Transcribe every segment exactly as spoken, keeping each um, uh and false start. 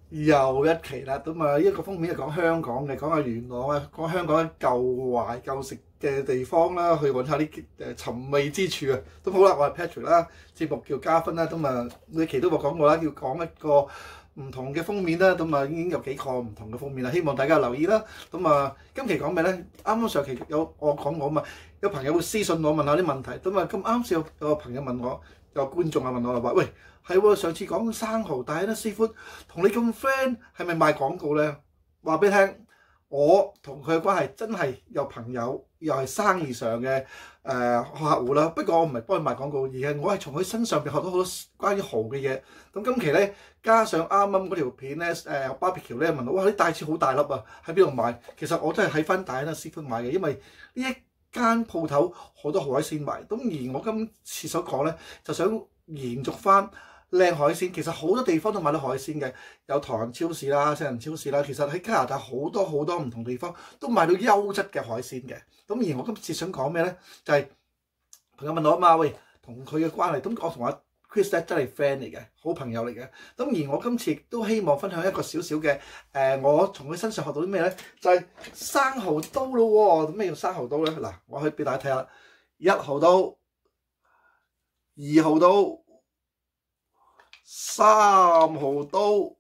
又一期啦，咁啊，一個封面係講香港嘅，講下元朗啊，講香港嘅舊懷舊食嘅地方啦，去揾下啲誒尋味之處啊。咁好啦，我係 Patrick 啦，節目叫加分啦，咁啊每期都冇講過啦，要講一個唔同嘅封面啦，咁啊已經有幾個唔同嘅封面啦，希望大家留意啦。咁啊，今期講咩咧？啱啱上期有我講過啊嘛，有朋友會私信我問下啲問題，咁啊咁啱先有有個朋友問我，有個觀眾啊問我話，喂，係喎，上次講生蠔，但係咧師傅同你咁 friend，係咪賣廣告咧？話俾你聽，我同佢嘅關係真係有朋友，又係生意上嘅誒、呃、客戶啦。不過我唔係幫佢賣廣告，而係我係從佢身上邊學到好多關於蠔嘅嘢。咁今期咧，加上啱啱嗰條片咧，誒 barbecue 咧問我，哇！啲帶刺好大粒啊，喺邊度買？其實我都係喺翻大恩師傅買嘅，因為呢一間鋪頭好多海鮮賣。咁而我今次所講咧，就想延續翻靚海鮮。其實好多地方都買到海鮮嘅，有唐人超市啦、西人超市啦。其實喺加拿大好多好多唔同地方都買到優質嘅海鮮嘅。咁而我今次想講咩咧？就係、是、朋友問我啊嘛，喂，同佢嘅關係，咁我同阿 Chris 咧真係 friend 嚟嘅，好朋友嚟嘅。咁而我今次亦都希望分享一個少少嘅誒，我從佢身上學到啲咩咧？就係、是、生蠔刀咯喎。咁咩叫生蠔刀咧？嗱，我可以俾大家睇下，一號刀、二號刀、三號刀，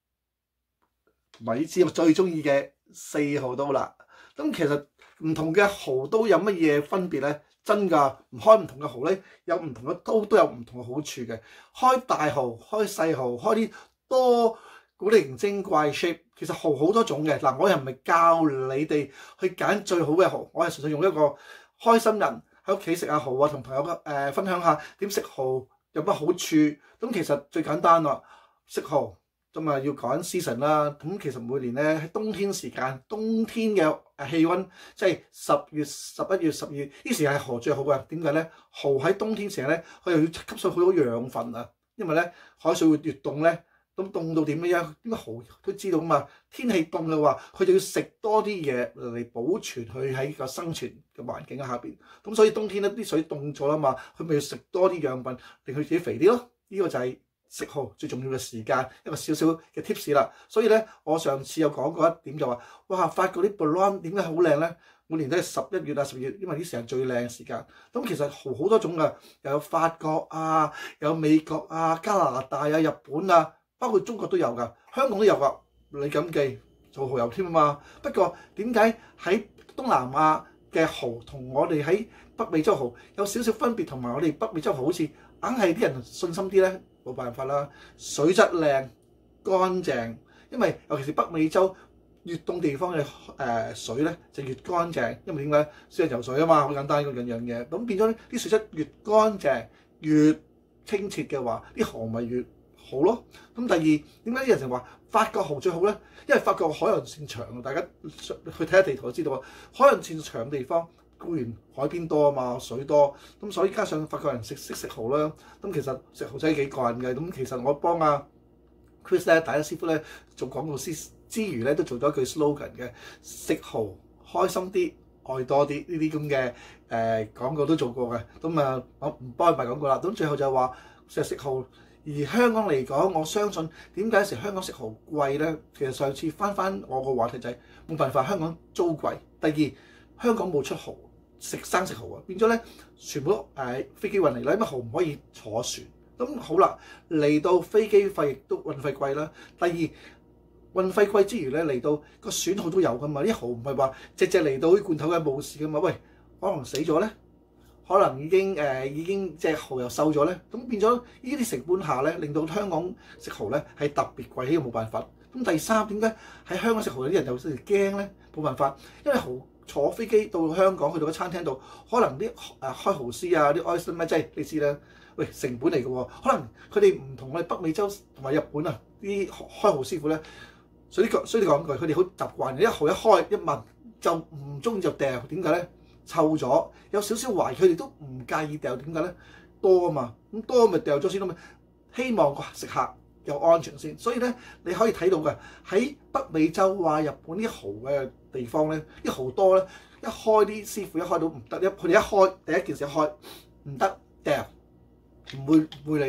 咪知我最中意嘅四號刀啦。咁其實唔同嘅蠔刀有乜嘢分別咧？真㗎，唔開唔同嘅蠔咧，有唔同嘅刀都有唔同嘅好處嘅。開大蠔、開細蠔、開啲多古靈精怪 shape， 其實蠔好多種嘅。嗱，我又唔係教你哋去揀最好嘅蠔，我係純粹用一個開心人喺屋企食下蠔啊，同朋友誒、呃、分享下點食蠔有乜好處。咁其實最簡單啦，食蠔咁啊要揀 season 啦。咁其實每年咧喺冬天時間，冬天嘅誒氣温即係十月、十一月、十二月呢時係蠔最好嘅。點解咧？蠔喺冬天時咧，佢又要吸收好多養分啊。因為咧海水會越凍咧，咁凍到點樣？點解蠔都知道啊嘛？天氣凍嘅話，佢就要食多啲嘢嚟保存佢喺個生存嘅環境下邊。咁所以冬天咧啲水凍咗啦嘛，佢咪要食多啲養分，令佢自己肥啲咯。呢、這個就係食蠔最重要嘅時間，一個少少嘅 tips 啦。所以咧，我上次有講過一點就話，哇！法國啲 Boulogne 點解好靚咧？每年都係十一月啊、十二月，因為啲時間最靚嘅時間。咁其實蠔好多種㗎，又有法國啊，有美國啊、加拿大啊、日本啊，包括中國都有㗎，香港都有㗎。你咁記做蠔油添啊嘛。不過點解喺東南亞嘅蠔同我哋喺北美洲蠔有少少分別，同埋我哋北美洲蠔好似硬係啲人信心啲咧？冇辦法啦，水質靚乾淨，因為尤其是北美洲越凍地方嘅誒、呃、水咧就越乾淨，因為點解？少人游水啊嘛，好簡單嗰樣樣嘢。咁變咗啲水質越乾淨越清澈嘅話，啲蠔咪越好咯。咁第二點解啲人成日話法國蠔最好咧？因為法國海岸線長，大家去睇下地圖就知道啊。海岸線長嘅地方固然海邊多啊嘛，水多，咁所以加上法國人識識食蠔啦。咁其實食蠔真係幾過癮嘅。咁其實我幫阿 Chris 咧，大家師傅咧做廣告師之餘咧，都做咗一句 slogan 嘅，食蠔開心啲，愛多啲。呢啲咁嘅誒廣告都做過嘅。咁啊，我唔幫佢賣廣告啦。咁最後就係話成日食蠔。而香港嚟講，我相信點解成香港食蠔貴咧？其實上次翻翻我個話題就係冇辦法，香港租貴。第二，香港冇出蠔食生食蠔啊，變咗咧全部都誒、呃、飛機運嚟啦，因為蠔唔可以坐船。咁好啦，嚟到飛機費亦都運費貴啦。第二，運費貴之餘咧，嚟到個損耗都有噶嘛。啲蠔唔係話隻隻嚟到啲罐頭嘅冇事噶嘛。喂，可能死咗咧。可能已經誒、呃、已經隻蠔又瘦咗咧，咁變咗呢啲成本下咧，令到香港食蠔咧係特別貴，呢個冇辦法。咁第三，點解喺香港食蠔有啲人有時驚咧？冇辦法，因為蠔坐飛機到香港去到個餐廳度，可能啲誒開蠔絲啊、啲 oyster 咩，即係你知啦，喂成本嚟嘅喎。可能佢哋唔同我哋北美洲同埋日本啊啲開蠔師傅咧，所以講所以講句，佢哋好習慣一蠔一開一問就唔中意就掉，點解咧？臭咗，有少少懷，佢哋都唔介意掉，點解咧？多啊嘛，咁多咪掉咗先咯嘛。希望個食客有安全先，所以咧你可以睇到嘅喺北美洲啊、日本啲蠔嘅地方咧，啲蠔多咧，一開啲師傅一開到唔得，一佢哋一開第一件事一開唔得掉，唔會唔會理嘅，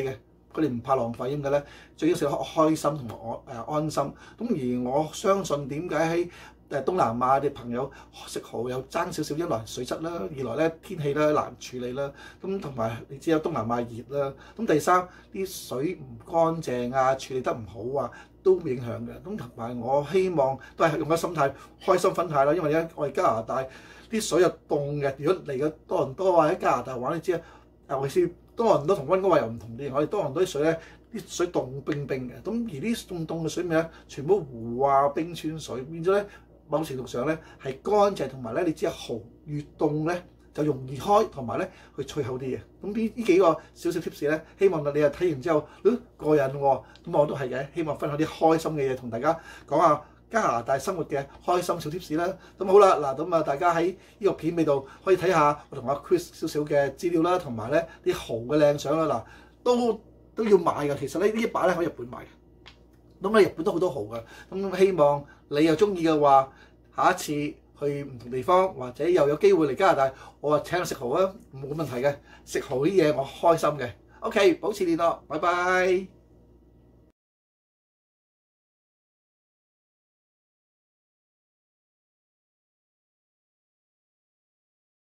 佢哋唔怕浪費，點解咧？最緊要食得開心同埋安誒安心。咁而我相信點解喺誒東南亞嘅朋友食蠔有爭少少，一來水質啦，二來咧天氣咧難處理啦，咁同埋你知有東南亞熱啦，咁第三啲水唔乾淨啊，處理得唔好啊，都影響嘅。咁同埋我希望都係用個心態開心分態啦，因為咧我哋加拿大啲水又凍嘅，如果嚟嘅多倫多或者加拿大玩，你知啊，尤其是多倫多同溫哥華又唔同啲，我哋多倫多啲水咧啲水凍冰冰嘅，咁而啲凍凍嘅水咪咧全部湖啊冰川水，變咗咧。某程度上咧係乾淨，同埋咧你知啊，蠔越凍咧就容易開，同埋咧佢脆口啲嘅。咁呢呢幾個少少 tips 咧，希望你又睇完之後，嗯過癮喎。咁我都係嘅，希望分享啲開心嘅嘢同大家講下加拿大生活嘅開心小 tips 啦。咁好啦，嗱咁啊，大家喺呢個片尾度可以睇下我同阿 Chris 少少嘅資料啦，同埋咧啲蠔嘅靚相啦。嗱，都都要買㗎。其實咧呢一把咧喺日本買嘅。咁咧日本都好多蠔㗎，咁希望你又中意嘅話，下一次去唔同地方或者又有機會嚟加拿大，我話請你食蠔啊，冇問題嘅，食蠔啲嘢我開心嘅。OK，保持聯絡，拜拜。